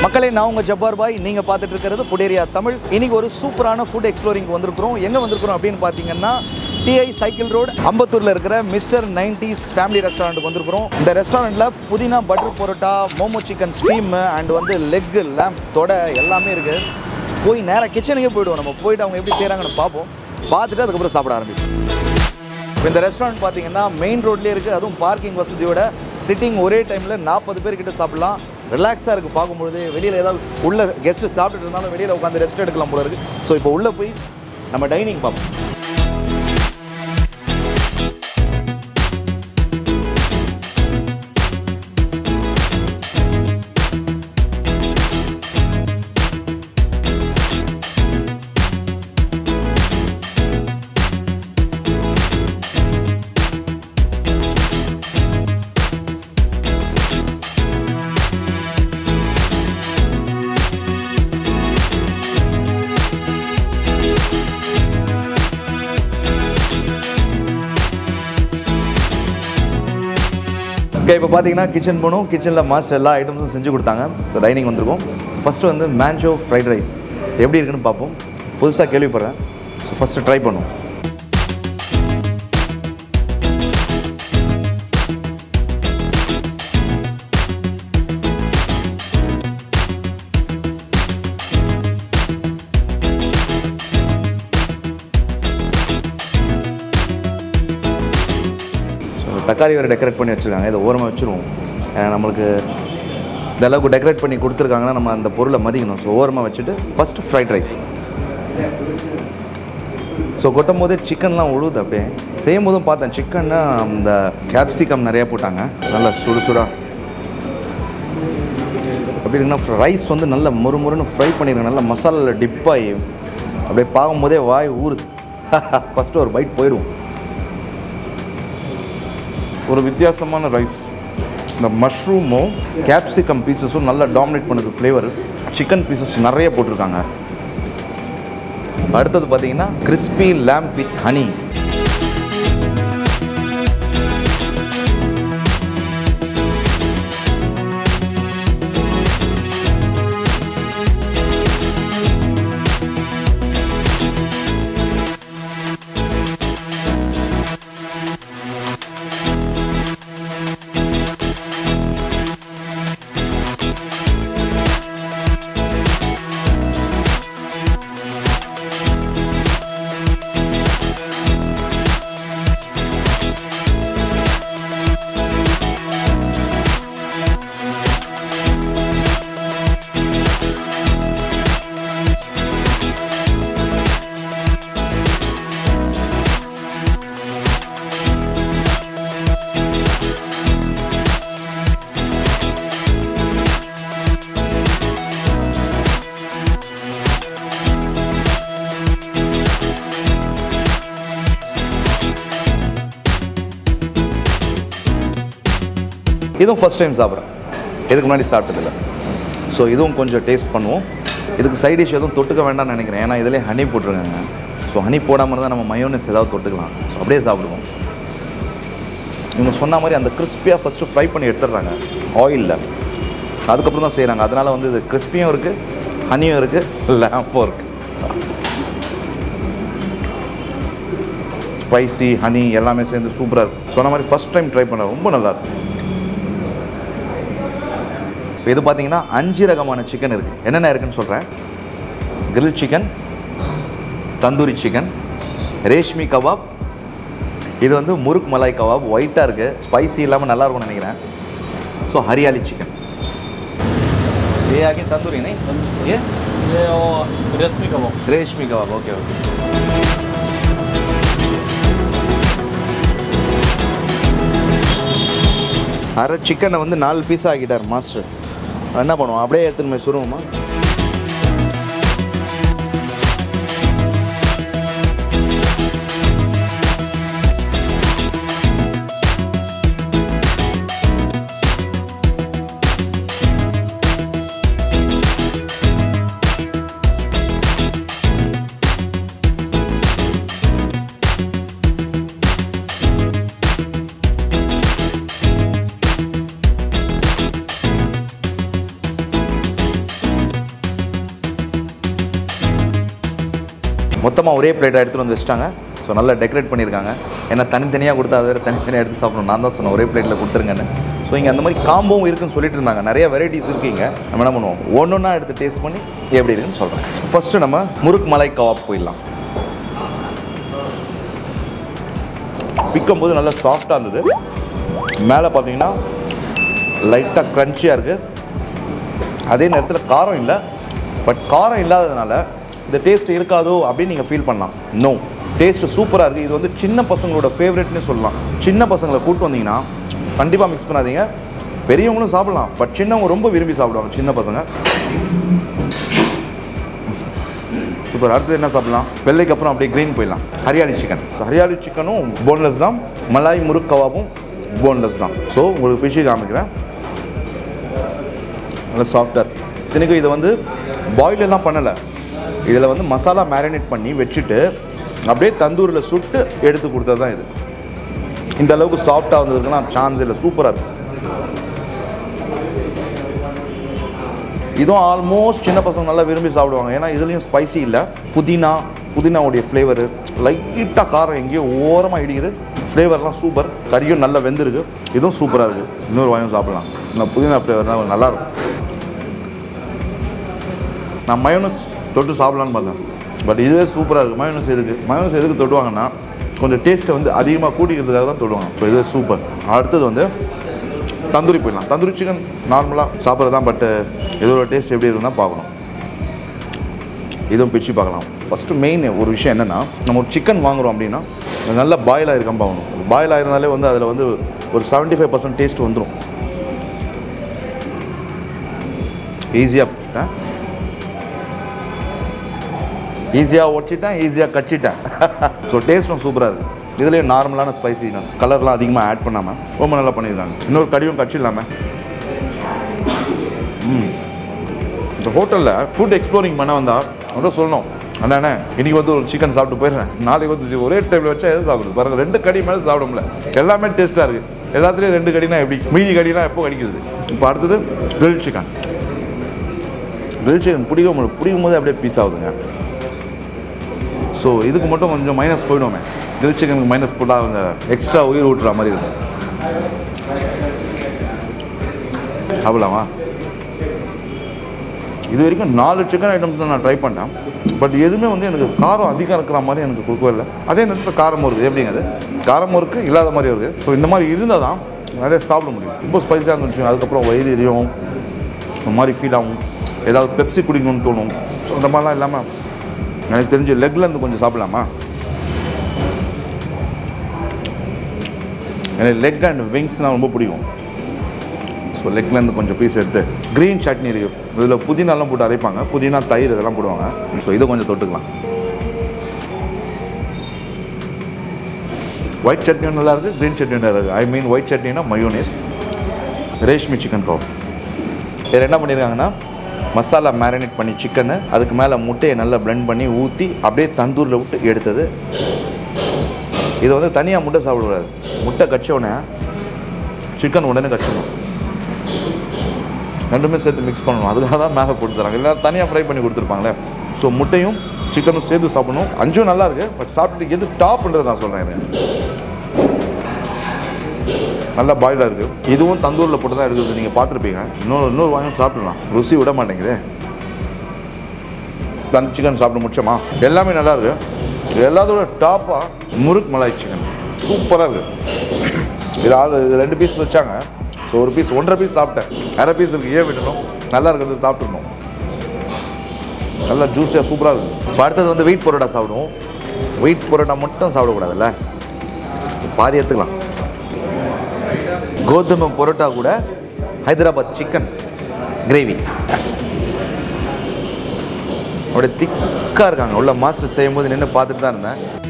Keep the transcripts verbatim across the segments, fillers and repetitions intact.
மக்களே, நான் உங்கள் ஜப்பார் பாய். நீங்கள் பார்த்துட்டு இருக்கிறது ஃபுட் ஏரியா தமிழ். இன்றைக்கி ஒரு சூப்பரான ஃபுட் எக்ஸ்ப்ளோரிங் வந்திருக்கிறோம். எங்கே வந்திருக்கிறோம் அப்படின்னு பார்த்தீங்கன்னா, டிஐ சைக்கிள் ரோடு அம்பத்தூரில் இருக்கிற மிஸ்டர் நைன்டிஸ் ஃபேமிலி ரெஸ்டாரண்ட்டுக்கு வந்திருக்கிறோம். இந்த ரெஸ்டாரண்ட்டில் புதினா butter parotta, momo chicken steam and வந்து லெக்கு, லேம்ப், தொடை எல்லாமே இருக்குது. போய் நேராக கிச்சனுக்கே போய்டுவோம். நம்ம போய்ட்டு அவங்க எப்படி செய்கிறாங்கன்னு பார்ப்போம். பார்த்துட்டு அதுக்கப்புறம் சாப்பிட ஆரம்பிப்போம். இப்போ இந்த ரெஸ்டாரண்ட் பார்த்தீங்கன்னா மெயின் ரோட்லேயே இருக்குது. அதுவும் பார்க்கிங் வசதியோட சிட்டிங் ஒரே டைமில் நாற்பது பேர் கிட்ட சாப்பிடலாம். ரிலாக்ஸாக இருக்குது பார்க்கும்பொழுது. வெளியில் ஏதாவது உள்ள கெஸ்ட்டு சாப்பிட்டுட்டு இருந்தாலும் வெளியில் உட்காந்து ரெஸ்ட் எடுக்கலாம் போல இருக்குது. ஸோ இப்போ உள்ளே போய் நம்ம டைனிங் பார்ப்போம். ஓகே, இப்போ பார்த்தீங்கன்னா கிச்சன் போகணும். கிச்சனில் மாஸ்டர் எல்லா ஐட்டம்ஸும் செஞ்சு கொடுத்தாங்க. ஸோ டைனிங் வந்திருக்கோம். ஸோ ஃபஸ்ட்டு வந்து மேன்ஜோ ஃப்ரைட் ரைஸ் எப்படி இருக்குன்னு பார்ப்போம். புதுசாக கேள்விப்படுறேன். ஸோ ஃபஸ்ட்டு ட்ரை பண்ணுவோம். தக்காளி வேறு டெக்கரேட் பண்ணி வச்சுருக்காங்க. இதை ஓரமாக வச்சுருவோம். ஏன்னா நம்மளுக்கு இந்த அளவுக்கு டெக்கரேட் பண்ணி கொடுத்துருக்காங்கன்னா நம்ம அந்த பொருளை மதிக்கணும். ஸோ ஓரமாக வச்சுட்டு ஃபஸ்ட்டு ஃப்ரைட் ரைஸ். ஸோ கொட்டும் போதே சிக்கன்லாம் உழுவுது. அப்படியே செய்யும் போதும் பார்த்தேன் சிக்கன்னா அந்த கேப்சிகம் நிறையா போட்டாங்க. நல்லா சுடு சுடாக அப்படி இருக்குன்னா ரைஸ் வந்து நல்லா மொறு மொறுன்னு ஃப்ரை பண்ணியிருக்காங்க. நல்லா மசாலாவில் டிப்பாகி அப்படியே பார்க்கும்போதே வாய் ஊறுது. ஃபஸ்ட்டு ஒரு பைட் போயிடுவோம். ஒரு வித்தியாசமான ரைஸ். இந்த மஷ்ரூமும் கேப்சிகம் பீசஸும் நல்லா டாமினேட் பண்ணுது ஃப்ளேவர். சிக்கன் பீசஸ் நிறைய போட்டிருக்காங்க. அடுத்தது பார்த்தீங்கன்னா கிறிஸ்பி லேம்ப் வித் ஹனி. இதுவும் ஃபஸ்ட் டைம் சாப்பிட்றேன். இதுக்கு முன்னாடி சாப்பிட்டதில்லை. ஸோ இதுவும் கொஞ்சம் டேஸ்ட் பண்ணுவோம். இதுக்கு சைட் டிஷ் எதுவும் தொட்டுக்க வேண்டாம்னு நினைக்கிறேன். ஏன்னா இதிலே ஹனி போட்டிருக்காங்க. ஸோ ஹனி போடாமல் இருந்தால் நம்ம மயோனஸ் ஏதாவது தொட்டுக்கலாம். ஸோ அப்படியே சாப்பிடுவோம். இவங்க சொன்ன மாதிரி அந்த கிறிஸ்பியாக ஃபஸ்ட்டு ஃப்ரை பண்ணி எடுத்துடுறாங்க ஆயிலில். அதுக்கப்புறம் தான் செய்கிறாங்க. அதனால் வந்து இது கிறிஸ்பியும் இருக்குது, ஹனியும் இருக்குது, லேம்பும் இருக்குது. ஸ்பைசி ஹனி எல்லாமே சேர்ந்து சூப்பராக இருக்கும். சொன்ன மாதிரி ஃபஸ்ட் டைம் ட்ரை பண்ண ரொம்ப நல்லாயிருக்கும். இப்போ இது பார்த்தீங்கன்னா அஞ்சு ரகமான சிக்கன் இருக்குது. என்னென்ன இருக்குதுன்னு சொல்கிறேன். Grill chicken, tandoori chicken, reshmi kebab, இது வந்து முருக் மலாய் கபாப், ஒயிட்டாக இருக்குது, ஸ்பைசி இல்லாமல் நல்லாயிருக்கும்னு நினைக்கிறேன். So hariyali chicken. ये आगे तंदूरी नहीं, ये ये और रेशमी कबाब. रेशमी कबाब. Okay okay. அரை சிக்கனை வந்து நாலு பீஸாக ஆக்கிட்டார் மாஸ்டர். என்ன பண்ணுவோம், அப்படியே எடுத்துன்னு போய் சுருவோமா? மொத்தமாக ஒரே பிளேட்டாக எடுத்துகிட்டு வந்து வச்சுட்டாங்க. ஸோ நல்லா டெக்கரேட் பண்ணியிருக்காங்க. ஏன்னா தனித்தனியாக கொடுத்தா அதை வேறு தனித்தனியாக எடுத்து சாப்பிடணும். நான் தான் சொன்னேன் ஒரே பிளேட்டில் கொடுத்துருங்கன்னு. ஸோ இங்கே அந்த மாதிரி காம்போவும் இருக்குன்னு சொல்லிட்டு இருந்தாங்க. நிறைய வெரைட்டிஸ் இருக்குங்க. நம்ம என்ன பண்ணுவோம், ஒன்று ஒன்றா எடுத்து டேஸ்ட் பண்ணி எப்படி இருக்குன்னு சொல்கிறேன். ஃபஸ்ட்டு நம்ம முறுக் மலாய் கவாப் போயிடலாம். பிக்கும்போது நல்லா சாஃப்டாக இருந்தது. மேலே பார்த்தீங்கன்னா லைட்டாக க்ரன்ச்சியாக இருக்குது. அதே நேரத்தில் காரம் இல்லை. பட் காரம் இல்லாததுனால இந்த டேஸ்ட் இருக்காதோ அப்படின்னு நீங்கள் ஃபீல் பண்ணலாம். நோ, டேஸ்ட்டு சூப்பராக இருக்குது. இது வந்து சின்ன பசங்களோட ஃபேவரெட்னு சொல்லலாம். சின்ன பசங்களை கூப்பிட்டு வந்தீங்கன்னா கண்டிப்பாக மிக்ஸ் பண்ணாதீங்க. பெரியவங்களும் சாப்பிடலாம், பட் சின்னவங்க ரொம்ப விரும்பி சாப்பிடுவாங்க சின்ன பசங்க. சூப்பர். அடுத்தது என்ன சாப்பிடலாம், வெள்ளைக்கு அப்புறம் அப்படியே க்ரீன் போயிடலாம். ஹரியாலி சிக்கன். ஹரியாலி சிக்கனும் போன்லெஸ் தான், மலாய் முறுக் கவாபும் போன்லெஸ் தான். ஸோ உங்களுக்கு பிச்சு காமிக்கிறேன். நல்லா சாஃப்டாக இருக்குது. இத்தனைக்கும் இதை வந்து பாயிலெல்லாம் பண்ணலை. இதில் வந்து மசாலா மேரினேட் பண்ணி வச்சுட்டு அப்படியே தந்தூரில் சுட்டு எடுத்து கொடுத்தது தான் இது. இந்த அளவுக்கு சாஃப்டாக வந்ததுக்குன்னா சான்ஸ் இல்லை. சூப்பராக இருக்குது. இதுவும் ஆல்மோஸ்ட் சின்ன பசங்க நல்லா விரும்பி சாப்பிடுவாங்க. ஏன்னா இதுலேயும் ஸ்பைசி இல்லை. புதினா புதினாவுடைய ஃப்ளேவரு, லைட்டாக காரம் எங்கேயோ ஓரமாக இடிக்குது. ஃப்ளேவர்லாம் சூப்பர். கறியும் நல்லா வெந்திருக்கு. இதுவும் சூப்பராக இருக்குது. இன்னொரு வாயும் சாப்பிட்லாம். இந்த புதினா ஃப்ளேவர் தான் நல்லாயிருக்கும். நான் மயோனஸ் தொட்டு சாப்பிட்லான்னு பார்த்தேன், பட் இதுவே சூப்பராக இருக்குது. மயோனஸ் எதுக்கு மயோனஸ் எதுக்கு தொட்டுவாங்கன்னா கொஞ்சம் டேஸ்ட்டை வந்து அதிகமாக கூட்டிக்கிறதுக்காக தான் தொடுவாங்க. ஸோ இதுவே சூப்பர். அடுத்தது வந்து தந்தூரி போயிடலாம். தந்தூரி சிக்கன் நார்மலாக சாப்பிட்றது தான், பட்டு இதோட டேஸ்ட் எப்படி இருக்குன்னு பார்க்கணும். இதுவும் பிச்சு பார்க்கலாம். ஃபஸ்ட்டு மெயின் ஒரு விஷயம் என்னென்னா, நம்ம ஒரு சிக்கன் வாங்குகிறோம் அப்படின்னா நல்லா பாயில் ஆகிருக்காம பார்க்கணும். பாயில் ஆயிருந்தாலே வந்து அதில் வந்து ஒரு செவன்ட்டி ஃபைவ் பர்சன்ட் டேஸ்ட் வந்துடும். ஈஸியாக பிடிச்சிட்டேன், ஈஸியாக ஒடிச்சிட்டேன், ஈஸியாக கச்சிட்டேன். ஸோ டேஸ்ட்டும் சூப்பராக இருக்குது. இதுலேயும் நார்மலான ஸ்பைசினஸ், கலர்லாம் அதிகமாக ஆட் பண்ணாமல் ரொம்ப நல்லா பண்ணியிருக்காங்க. இன்னொரு கடியும் கச்சிடலாமல். ம் இந்த ஹோட்டலில் ஃபுட் எக்ஸ்ப்ளோரிங் பண்ண வந்தால் மட்டும் சொல்லணும், அண்ணா இன்றைக்கி வந்து ஒரு சிக்கன் சாப்பிட்டு போயிடுறேன், நாளைக்கு வந்து ஒரே டைமில் வச்சா எது சாப்பிடுது பாருங்கள். ரெண்டு கடி மேலே சாப்பிட முடியல. எல்லாமே டேஸ்ட்டாக இருக்குது. எல்லாத்துலேயும் ரெண்டு கடினா எப்படி, மீதி கடினா எப்போ கடிக்கிறது. இப்போ அடுத்தது கிரில் சிக்கன். கிரில் சிக்கன் பிடிக்கும் பிடிக்கும் போது அப்படியே பீஸ் ஆகுதுங்க. ஸோ இதுக்கு மட்டும் கொஞ்சம் மைனஸ் போயிடுவோமே. கிரில் சிக்கனுக்கு மைனஸ் போட்டால் அவங்க எக்ஸ்ட்ரா உயிர் ஊட்டுற மாதிரி இருக்கும். சாப்பிடலாமா? இது வரைக்கும் நாலு சிக்கன் ஐட்டம்ஸ் தான் நான் ட்ரை பண்ணேன், பட் எதுவுமே வந்து எனக்கு காரம் அதிகம் இருக்கிற மாதிரி எனக்கு கொடுக்கவே இல்லை. அதே நேரத்தில் காரமும் இருக்குது. எப்படிங்கிறது காரமும் இருக்குது, இல்லாத மாதிரியும் இருக்குது. ஸோ இந்த மாதிரி இருந்தால் தான் நிறைய சாப்பிட முடியும். ரொம்ப ஸ்பைஸாக இருந்துச்சு, அதுக்கப்புறம் வயிறு எரியும், இந்த மாதிரி ஃபீல் ஆகும். ஏதாவது பெப்சி குடிக்கணும்னு தோணும். ஸோ இந்த மாதிரிலாம் இல்லாமல் எனக்கு தெரிஞ்சு லெக்லேருந்து கொஞ்சம் சாப்பிடலாமா? எனக்கு லெக் அண்ட் விங்ஸ்னால் ரொம்ப பிடிக்கும். ஸோ லெக்லேருந்து கொஞ்சம் பீஸ் எடுத்து க்ரீன் சட்னி இருக்குது. இதில் புதினாலாம் போட்டு அரைப்பாங்க, புதினா தயிர் இதெல்லாம் போடுவாங்க. ஸோ இதை கொஞ்சம் தொட்டுக்கலாம். ஒயிட் சட்னியும் நல்லாயிருக்கு, க்ரீன் சட்னியும் நல்லா இருக்குது. ஐ மீன் ஒயிட் சட்னினா மயோனேஸ். Reshmi chicken kebab. இதில் என்ன பண்ணியிருக்காங்கன்னா மசாலா மேரினேட் பண்ணி சிக்கனு, அதுக்கு மேலே முட்டையை நல்லா பிளெண்ட் பண்ணி ஊற்றி அப்படியே தந்தூரில் விட்டு எடுத்தது. இதை வந்து தனியாக முட்டை சாப்பிடக்கூடாது. முட்டை கடிச்ச உடனே சிக்கன் உடனே கடிச்சிடணும். ரெண்டுமே சேர்த்து மிக்ஸ் பண்ணணும். அதுக்காக தான் மேலே போட்டு தராங்க. இல்லை தனியாக ஃப்ரை பண்ணி கொடுத்துருப்பாங்களே. ஸோ முட்டையும் சிக்கனும் சேர்த்து சாப்பிடணும். அஞ்சும் நல்லா இருக்குது, பட் சாப்பிட்டு எது டாப்ன்றது நான் சொல்கிறேன். இது நல்லா பாயிலாக இருக்குது. இதுவும் தந்தூரில் போட்டு தான் இருக்குது. நீங்கள் பார்த்துருப்பீங்க. இன்னொரு இன்னொரு வாங்கி சாப்பிடலாம். ருசி விட மாட்டேங்குது. தந்து சிக்கன் சாப்பிட முடிச்சோமா? எல்லாமே நல்லா இருக்குது. எல்லாத்தோட டாப்பாக முறுக் மலாய் சிக்கன் சூப்பராக இருக்குது. இது ஆள் இது ரெண்டு பீஸ் வச்சாங்க. ஸோ ஒரு பீஸ் ஒன்றரை பீஸ் சாப்பிட்டேன். அரை பீஸ் இருக்குது. ஏன் விட்டணும்? நல்லா இருக்கிறது சாப்பிட்ருணும். நல்லா ஜூஸியாக சூப்பராக இருக்குது. இப்போ அடுத்தது வந்து வெயிட் பரோட்டா சாப்பிடுவோம். வெயிட் பரோட்டா மட்டும் சாப்பிடக்கூடாதுல்ல, பாதி எடுத்துக்கலாம். கோதுமை பரோட்டா கூட ஹைதராபாத் சிக்கன் கிரேவி அப்படியே திக்காக இருக்காங்க. உள்ள மாஸ்டர் செய்யும்போது நின்று பார்த்துட்டு தான் இருந்தேன்.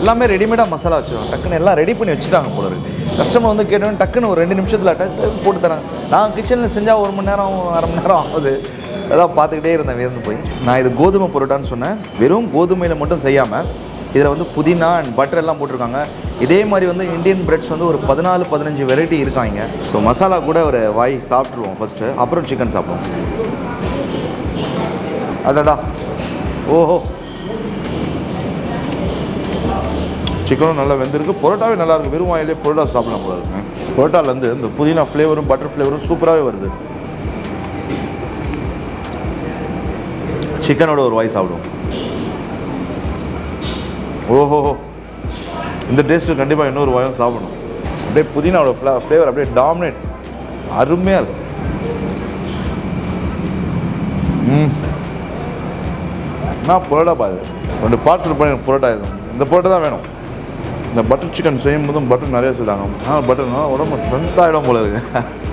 எல்லாமே ரெடிமேடாக மசாலா வச்சுருவாங்க. டக்குன்னு எல்லாம் ரெடி பண்ணி வச்சுட்டாங்க போல இருக்குது. கஸ்டமர் வந்து கேட்டோன்னு டக்குன்னு ஒரு ரெண்டு நிமிஷத்தில் டக்கு போட்டு தராங்க. நான் கிச்சனில் செஞ்சால் ஒரு மணி நேரம் அரை மணி நேரம் ஆகுது. அதான் பார்த்துக்கிட்டே இருந்தேன் வியந்து போய். நான் இது கோதுமை பரோட்டான்னு சொன்னேன். வெறும் கோதுமையில் மட்டும் செய்யாமல் இதில் வந்து புதினா அண்ட் பட்டர் எல்லாம் போட்டிருக்காங்க. இதே மாதிரி வந்து இந்தியன் பிரெட்ஸ் வந்து ஒரு பதினாலு பதினஞ்சு வெரைட்டி இருக்காங்க. ஸோ மசாலா கூட ஒரு வாய் சாப்பிட்ருவோம் ஃபஸ்ட்டு, அப்புறம் சிக்கன் சாப்பிடுவோம். அடடா, ஓஹோ, சிக்கனும் நல்லா வெந்திருக்கு, பரோட்டாவே நல்லாயிருக்கு. வெறும் வாயிலே பரோட்டா சாப்பிடலாம் போல இருக்குங்க. பரோட்டாலேருந்து இந்த புதினா ஃப்ளேவரும் பட்டர் ஃப்ளேவரும் சூப்பராகவே வருது. சிக்கனோட ஒரு வாய் சாப்பிடுவோம். ஓஹோ, இந்த டேஸ்ட்டு கண்டிப்பாக இன்னொரு வாயும் சாப்பிடணும். அப்படியே புதினாவோட ஃப்ளா ஃப்ளேவர் அப்படியே டாமினேட், அருமையாக இருக்கும். ம், நான் பரோட்டா பாது ரெண்டு பார்சல் பண்ணி பரோட்டா இருக்கும். இந்த பரோட்டா தான் வேணும். இந்த பட்டர் சிக்கன் செய்யும் போதும் பட்டர் நிறைய சொல்லுவாங்க. ஆனால் பட்டர்னா உடம்பு ஸ்ட்ரென்த் ஆகிடும் போல இருக்கு.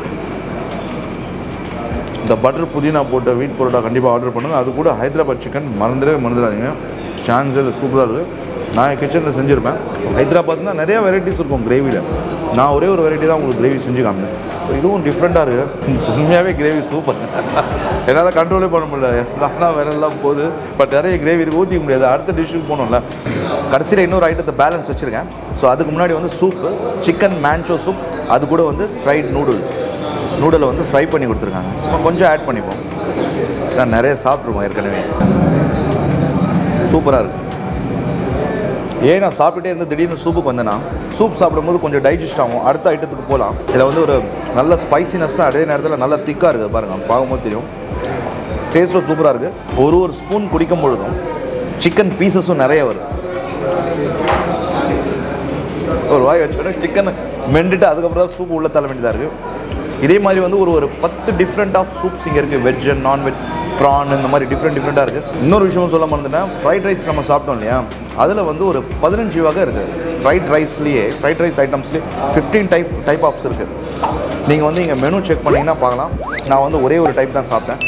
இந்த பட்டர் புதினா போட்ட வீட் பரோட்டா கண்டிப்பாக ஆர்டர் பண்ணுங்கள். அது கூட ஹைதராபாத் சிக்கன் மறந்துடவே மறந்துடாதீங்க. சான்ஸில் சூப்பராக இருக்குது. நான் கிச்சனில் செஞ்சுருப்பேன். ஹைதராபாத்னா நிறைய வெரைட்டிஸ் இருக்கும் கிரேவியில். நான் ஒரே ஒரு வெரைட்டி தான் உங்களுக்கு கிரேவி செஞ்சு காமினேன். ஸோ இதுவும் டிஃப்ரெண்ட்டாக இருக்குது. உண்மையாகவே கிரேவி சூப்பர். என்னால் கண்ட்ரோலே பண்ண முடியல. ஆனால் வேற எல்லாம் போகுது. பட் நிறைய கிரேவி இருக்குது, ஊற்றிக்க முடியாது. அடுத்த டிஷ்ஷுக்கு போகணும்ல. கடைசியில் இன்னொரு ஐட்டத்தை பேலன்ஸ் வச்சுருக்கேன். ஸோ அதுக்கு முன்னாடி வந்து சூப்பு, சிக்கன் மேன்ச்சோ சூப், அது கூட வந்து ஃப்ரைட் நூடுல் நூடலை வந்து ஃப்ரை பண்ணி கொடுத்துருக்காங்க. சும்மா கொஞ்சம் ஆட் பண்ணிப்போம். நான் நிறைய சாப்பிட்ருவோம் ஏற்கனவே. சூப்பராக இருக்குது. ஏன் நான் சாப்பிட்டுட்டே இருந்து திடீர்னு சூப்புக்கு வந்தேன்னா, சூப் சாப்பிடும்போது கொஞ்சம் டைஜஸ்ட் ஆகும். அடுத்த ஐட்டத்துக்கு போகலாம். இதில் வந்து ஒரு நல்ல ஸ்பைசினஸ்ஸாக அதே நேரத்தில் நல்லா திக்காக இருக்குது. பாருங்கள், பார்க்கும்போது தெரியும். டேஸ்ட்டும் சூப்பராக இருக்குது. ஒரு ஒரு ஸ்பூன் குடிக்கும் பொழுதும் சிக்கன் பீசஸும் நிறைய வருது. ஒரு வாய் வச்சோடனே சிக்கன் மெண்டுட்டு அதுக்கப்புறம் தான் சூப் உள்ள தள்ள வேண்டியதாக இருக்குது. இதே மாதிரி வந்து ஒரு ஒரு பத்து டிஃப்ரெண்ட் ஆஃப் சூப்ஸ் இங்கே இருக்குது. வெஜ் அண்ட் நான்வெஜ், ப்ரான், இந்த மாதிரி டிஃப்ரெண்ட் டிஃப்ரெண்ட்டாக இருக்குது. இன்னொரு விஷயமும் சொல்ல மறந்துட்டேன். ஃப்ரைட் ரைஸ் நம்ம சாப்பிட்டோம் இல்லையா, அதில் வந்து ஒரு பதினஞ்சு வகை இருக்குது. ஃப்ரைட் ரைஸ்லேயே ஃப்ரைட் ரைஸ் ஐட்டம்ஸ்லேயே ஃபிஃப்டீன் டைப் டைப் ஆஃப்ஸ் இருக்குது. நீங்கள் வந்து இங்கே மெனு செக் பண்ணிங்கன்னா பார்க்கலாம். நான் வந்து ஒரே ஒரு டைப் தான் சாப்பிட்டேன்.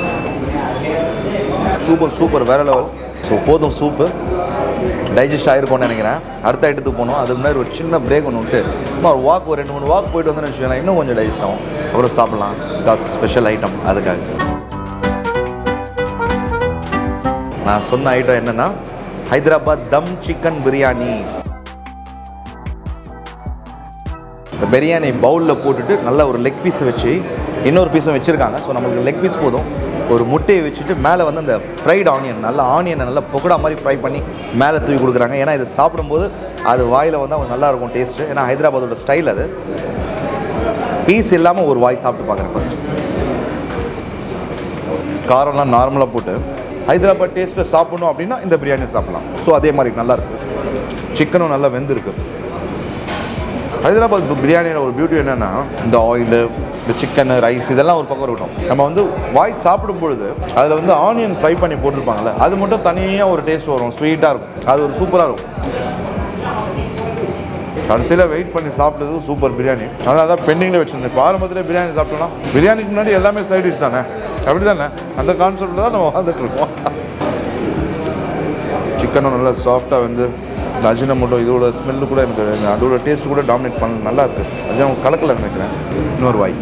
சூப்பர் சூப்பர், வேறு லெவல். ஸோ போதும், சூப்பு டைஜஸ்ட் ஆகிருக்கும்னு நினைக்கிறேன். அடுத்த ஐட்டத்துக்கு போகணும். அதுக்கு முன்னாடி ஒரு சின்ன பிரேக் ஒன்று விட்டு சும்மா ஒரு வாக், ஒரு ரெண்டு மூணு வாக் போயிட்டு வந்து வச்சுக்கலாம். இன்னும் கொஞ்சம் டைஜஸ்ட் ஆகும். அப்புறம் சாப்பிட்லாம். பிகாஸ் ஸ்பெஷல் ஐட்டம் அதுக்காக. நான் சொன்ன ஐட்டம் என்னென்னா ஹைதராபாத் தம் சிக்கன் பிரியாணி. இந்த பிரியாணி பவுலில் போட்டுட்டு நல்லா ஒரு லெக் பீஸை வச்சு இன்னொரு பீஸும் வச்சுருக்காங்க. ஸோ நம்மளுக்கு லெக் பீஸ் போதும். ஒரு முட்டையை வச்சுட்டு மேலே வந்து அந்த ஃப்ரைட் ஆனியன், நல்லா ஆனியனை நல்லா பொக்கடா மாதிரி ஃப்ரை பண்ணி மேலே தூக்கி கொடுக்குறாங்க. ஏன்னா இது சாப்பிடும்போது அது வாயில் வந்து அவங்க நல்லாயிருக்கும் டேஸ்ட்டு. ஏன்னா ஹைதராபாத்தோட ஸ்டைல் அது. பீஸ் இல்லாமல் ஒரு வாய் சாப்பிட்டு பார்க்குறேன் ஃபஸ்ட்டு. காரம்லாம் நார்மலாக போட்டு ஹைதராபாத் டேஸ்ட்டை சாப்பிடணும் அப்படின்னா இந்த பிரியாணி சாப்பிட்லாம். ஸோ அதே மாதிரி நல்லாயிருக்கு. சிக்கனும் நல்லா வெந்திருக்கு. ஹைதராபாத் பிரியாணியோட ஒரு பியூட்டி என்னென்னா, இந்த ஆயிலு, இந்த சிக்கனு, ரைஸ் இதெல்லாம் ஒரு பக்கம் இருக்கட்டும். நம்ம வந்து வாய் சாப்பிடும் பொழுது அதில் வந்து ஆனியன் ஃப்ரை பண்ணி போட்டிருப்பாங்கள்ல, அது மட்டும் தனியாக ஒரு டேஸ்ட் வரும். ஸ்வீட்டாக இருக்கும். அது ஒரு சூப்பராக இருக்கும். கடைசியில் வெயிட் பண்ணி சாப்பிட்டது சூப்பர் பிரியாணி. அதனால தான் பெண்டிங்கில் வச்சுருந்தேன். இப்போ ஆரம்பத்தில் பிரியாணி சாப்பிட்டோம்னா பிரியாணிக்கு முன்னாடி எல்லாமே சைட் டிஷ் தானே, அப்படி தானே? அந்த கான்செப்டில் தான் நம்ம வாழ்ந்துட்டு இருக்கோம். சிக்கனும் நல்லா சாஃப்டாக வந்து இந்த அஜினமோட்டோ இதோட ஸ்மெல்லு கூட எனக்கு, அதோட டேஸ்ட்டு கூட டாமினேட் பண்ண நல்லா இருக்குது. அஜினம் கலக்கல நினைக்கிறேன். இன்னொரு வாய்.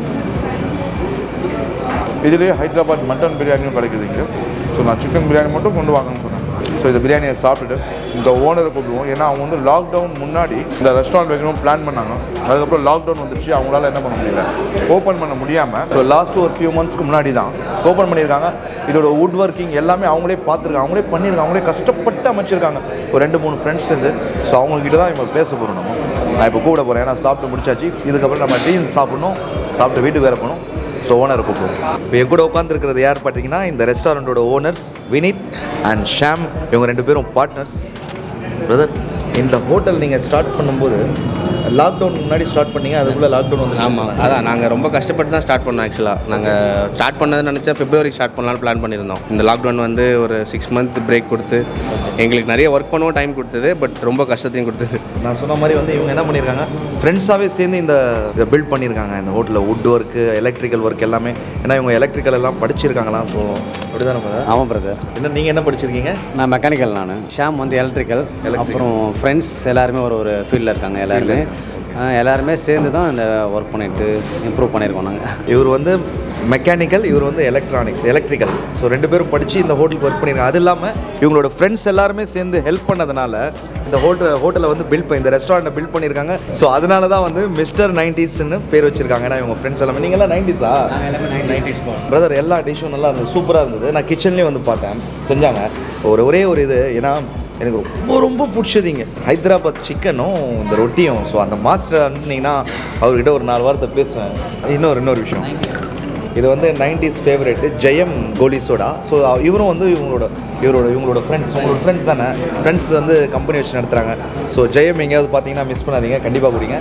இதுலேயே ஹைதராபாத் மட்டன் பிரியாணியும் கிடைக்குது இங்கே. ஸோ நான் சிக்கன் பிரியாணி மட்டும் கொண்டு வாங்கன்னு சொன்னேன். ஸோ இந்த பிரியாணியை சாப்பிட்டுட்டு இந்த ஓனரை கூப்பிடுவோம். ஏன்னா அவங்க வந்து லாக்டவுன் முன்னாடி இந்த ரெஸ்டாரண்ட் வைக்கணும் பிளான் பண்ணாங்க. அதுக்கப்புறம் லாக்டவுன் வந்துச்சு. அவங்களால என்ன பண்ண முடியல, ஓப்பன் பண்ண முடியாமல். ஸோ லாஸ்ட் ஒரு ஃபியூ மந்த்ஸ்க்கு முன்னாடி தான் ஓப்பன் பண்ணியிருக்காங்க. இதோட வுட் ஒர்க்கிங் எல்லாமே அவங்களே பார்த்துருக்காங்க, அவங்களே பண்ணியிருக்காங்க, அவங்களே கஷ்டப்பட்டு அமைச்சிருக்காங்க. ஒரு ரெண்டு மூணு ஃப்ரெண்ட்ஸ் இருந்து. ஸோ அவங்கக்கிட்ட தான் இப்போ பேச போகிறோம். நம்ம நான் இப்போ கூட போகிறேன். ஏன்னா சாப்பிட்டு முடிச்சாச்சு. இதுக்கப்புறம் நம்ம டீ சாப்பிடணும், சாப்பிட்டு வீட்டுக்கு வேறு போகணும். ஸோ ஓனரை கூப்பிடுவோம். இப்போ என் கூட உட்காந்துருக்கிறது யார் பார்த்தீங்கன்னா, இந்த ரெஸ்டாரண்ட்டோட ஓனர்ஸ் வினித் அண்ட் ஷாம். இவங்க ரெண்டு பேரும் பார்ட்னர்ஸ். பிரதர், இந்த ஹோட்டல் நீங்கள் ஸ்டார்ட் பண்ணும்போது லாக்டவுன் முன்னாடி ஸ்டார்ட் பண்ணீங்க, அதுக்குள்ளே லாக்டவுன் வந்து? ஆமாம், அதான் நாங்கள் ரொம்ப கஷ்டப்பட்டு தான் ஸ்டார்ட் பண்ணோம். ஆக்சுவலாக நாங்கள் ஸ்டார்ட் பண்ணது நினச்சா பிப்ரவரி ஸ்டார்ட் பண்ணலான்னு பிளான் பண்ணியிருந்தோம். இந்த லாக்டவுன் வந்து ஒரு சிக்ஸ் மந்த் பிரேக் கொடுத்து எங்களுக்கு நிறைய ஒர்க் பண்ணவும் டைம் கொடுத்தது, பட் ரொம்ப கஷ்டத்தையும் கொடுத்தது. நான் சொன்ன மாதிரி வந்து இவங்க என்ன பண்ணியிருக்காங்க, ஃப்ரெண்ட்ஸாகவே சேர்ந்து இந்த இதை பில்ட் பண்ணியிருக்காங்க. இந்த ஹோட்டலில் வுட் ஒர்க்கு, எலக்ட்ரிக்கல் ஒர்க் எல்லாமே. ஏன்னா இவங்க எலக்ட்ரிக்கல் எல்லாம் படிச்சிருக்காங்களாம். ஸோ அப்படி தானே brother? ஆமாம் பிரதர். என்ன நீங்கள் என்ன படிச்சிருக்கீங்க? நான் மெக்கானிக்கல். நான் ஷாம் வந்து எலக்ட்ரிக்கல். அப்புறம் ஃப்ரெண்ட்ஸ் எல்லாருமே ஒரு ஒரு ஃபீல்டில் இருக்காங்க. எல்லாருமே எல்லாருமே சேர்ந்து தான் இந்த ஒர்க் பண்ணிட்டு இம்ப்ரூவ் பண்ணியிருக்கோம் நாங்கள். இவர் வந்து மெக்கானிக்கல், இவர் வந்து எலக்ட்ரானிக்ஸ் எலக்ட்ரிக்கல். ஸோ ரெண்டு பேரும் படித்து இந்த ஹோட்டலுக்கு ஒர்க் பண்ணியிருக்காங்க. அது இல்லாமல் இவங்களோட ஃப்ரெண்ட்ஸ் எல்லாருமே சேர்ந்து ஹெல்ப் பண்ணதுனால இந்த ஹோட்டல் ஹோட்டலை வந்து பில்ட் பண்ணி இந்த ரெஸ்டாரண்ட்டை பில்ட் பண்ணியிருக்காங்க. ஸோ அதனால தான் வந்து மிஸ்டர் நைன்டிஸ்ன்னு பேர் வச்சிருக்காங்க. ஏன்னா இவங்க ஃப்ரெண்ட்ஸ் எல்லாமே. நீங்கள்லாம் நைன்டிஸா? பிரதர் எல்லா டிஷ்ஷும் நல்லா இருந்தது, சூப்பராக இருந்தது. நான் கிச்சன்லேயும் வந்து பார்த்தேன், செஞ்சாங்க. ஒரு ஒரே ஒரு இது, ஏன்னா எனக்கு ரொம்ப ரொம்ப பிடிச்சது இங்கே ஹைதராபாத் சிக்கனும் இந்த ரொட்டியும். ஸோ அந்த மாஸ்டர் அனுப்புனீங்கன்னா அவர்கிட்ட ஒரு நாலு வாரத்தை பேசுவேன். இன்னொரு இன்னொரு விஷயம், இது வந்து nineties favourite Jayam goli soda. So இவரும் வந்து இவங்களோட இவரோட இவங்களோட ஃப்ரெண்ட்ஸ் உங்களோட ஃப்ரெண்ட்ஸ் தானே, ஃப்ரெண்ட்ஸ் வந்து கம்பெனி வச்சு நடத்துகிறாங்க. ஸோ ஜெயம் எங்கேயாவது பார்த்தீங்கன்னா மிஸ் பண்ணாதீங்க, கண்டிப்பாக குடிங்க.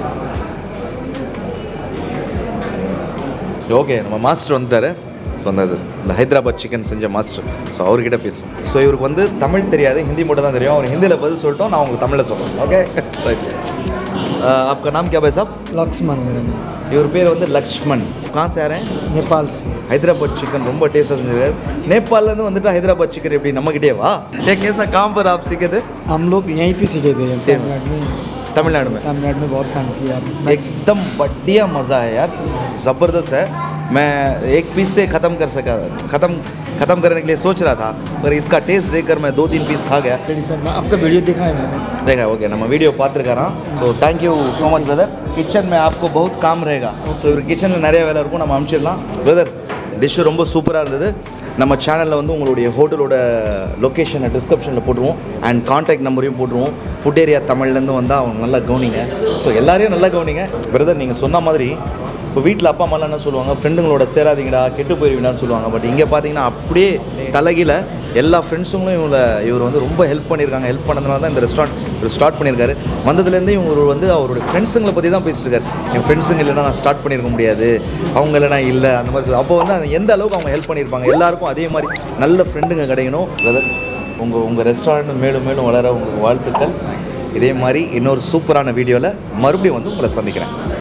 ஓகே, நம்ம மாஸ்டர் வந்துட்டார். ஸோ அந்த இந்த ஹைதராபாத் சிக்கன் செஞ்ச மாஸ்டர். ஸோ அவர்கிட்ட பேசுவோம். ஸோ இவருக்கு வந்து தமிழ் தெரியாது, ஹிந்தி மட்டும் தான் தெரியும். அவர் ஹிந்தியில் பதில் சொல்லிட்டோம், நான் உங்களுக்கு தமிழில் சொல்கிறேன். Okay right. आपका नाम क्या है साहब? लक्ष्मण मेरा नाम. இவர் பேர் வந்து லக்ஷ்மண். कहाँ से आ रहे हैं? नेपाल से. ஹைதராபாத் சிக்கன் ரொம்ப டேஸ்ட்டாக செஞ்சிருக்காரு. நேபாளிலேருந்து வந்துட்டு ஹைதராபாத் சிக்கன் எப்படி நம்மகிட்டே வா? ये कैसा काम पर आप सीखे थे? हम लोग यहीं पे सीखे थे तमिलनाडु में. तमिलनाडु में तमिलनाडु में बहुत काम किया. एकदम बढ़िया मज़ा है यार, ज़बरदस्त है. मैं एक पीस से ख़त्म कर सका ख़त्म ख़त्म करने के लिए सोच रहा था, पर इसका टेस्ट देखकर मैं दो तीन पीस खा गया. सर आपका वीडियो देखा है मैंने. देखा ओके நம்ம வீடியோ பார்த்துருக்காராம். So thank you so much brother. Kitchen में आपको बहुत काम रहेगा. ஸோ இவர் கிச்சனில் நிறைய வேலை இருக்கும், நம்ம அனுப்பிச்சிடலாம். பிரதர் டிஷ்ஷு ரொம்ப சூப்பராக இருந்தது. நம்ம சேனலில் வந்து உங்களுடைய ஹோட்டலோட லொக்கேஷனை டிஸ்கிரிப்ஷனில் போட்டுருவோம், அண்ட் கான்டாக்ட் நம்பரையும் போட்டுருவோம். ஃபுட் ஏரியா தமிழ்லேருந்து வந்தால் அவங்க நல்லா கவனிங்க. ஸோ எல்லாரையும் நல்லா கவனிங்க. பிரதர் நீங்கள் சொன்ன மாதிரி இப்போ வீட்டில் அப்பா அம்மாலாம் என்ன சொல்லுவாங்க, ஃப்ரெண்டுங்களோட சேராதீங்கடா கெட்டு போயிருவீங்கன்னு சொல்லுவாங்க. பட் இங்கே பார்த்தீங்கன்னா அப்படியே தலைகீழ எல்லா ஃப்ரெண்ட்ஸுங்களும் இவங்க இவர் வந்து ரொம்ப ஹெல்ப் பண்ணியிருக்காங்க. ஹெல்ப் பண்ணதுனால தான் இந்த ரெஸ்டாரண்ட் இவர் ஸ்டார்ட் பண்ணியிருக்காரு. வந்ததுலேருந்து இவங்க வந்து அவருடைய ஃப்ரெண்ட்ஸுங்களை பற்றி தான் பேசிட்டு இருக்காரு. என் ஃப்ரெண்ட்ஸுங்க இல்லைனா நான் ஸ்டார்ட் பண்ணியிருக்க முடியாது, அவங்க இல்லைனா இல்லை அந்த மாதிரி சொல்லி. அப்போ வந்து அது எந்த அளவுக்கு அவங்க ஹெல்ப் பண்ணியிருப்பாங்க. எல்லாருக்கும் அதே மாதிரி நல்ல ஃப்ரெண்டுங்க கிடைக்கணும். பிரதர் உங்கள் உங்கள் ரெஸ்டாரண்ட் மேலும் மேலும் வளர உங்களுக்கு வாழ்த்துக்கள். இதே மாதிரி இன்னொரு சூப்பரான வீடியோவில் மறுபடியும் வந்து உங்களை சந்திக்கிறேன்.